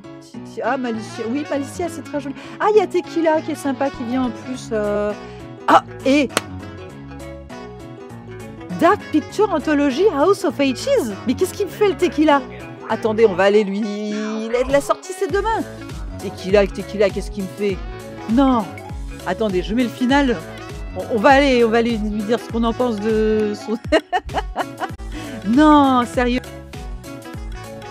Ah, Malicia. Oui, Malicia, c'est très joli. Ah, il y a Tequila qui est sympa, qui vient en plus. Ah, et Dark Picture Anthology House of H's. Mais qu'est-ce qu'il me fait, le Tequila? Attendez, on va aller lui... La sortie, c'est demain. Tequila, qu'est-ce qu'il me fait? Non. Attendez, je mets le final. On va aller lui dire ce qu'on en pense de son... Non, sérieux.